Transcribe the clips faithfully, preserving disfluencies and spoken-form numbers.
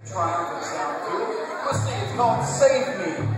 triumphant sound to it. Let's see, it's called Save Me.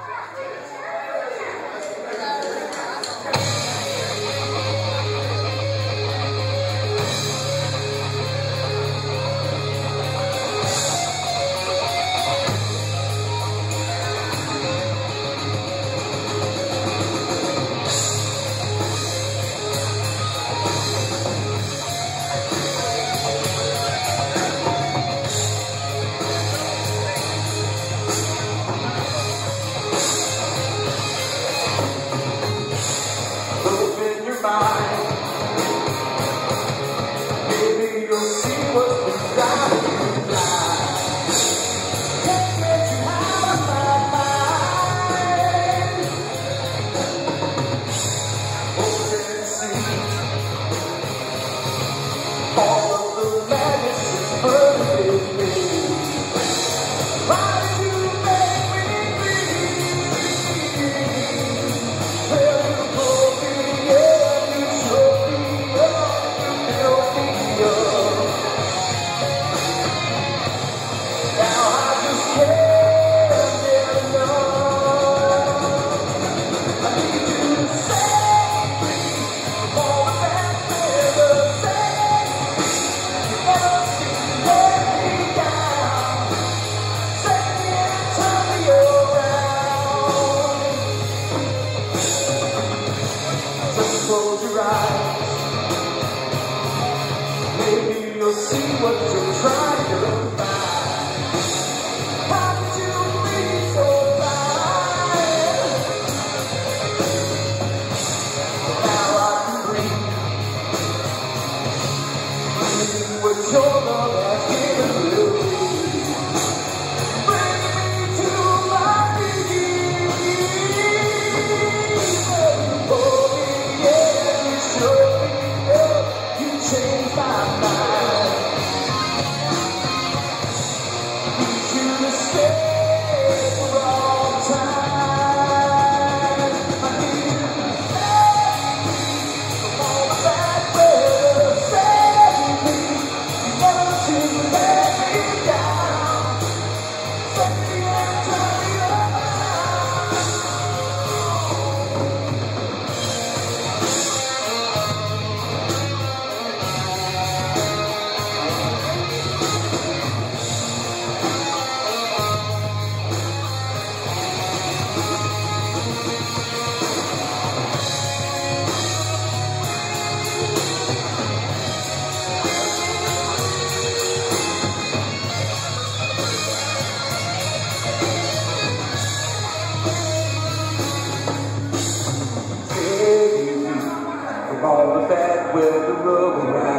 Close your eyes. Maybe you'll see what you're trying to find. How did you be so blind? Now I can breathe. Breathe with your love has given me. Bring me to my knees. Oh, change my mind. Need you to stay for all time. I need you to save me from all the bad weather. Save me. You never seem to let me down. Save me and turn me around. All the bad weather around.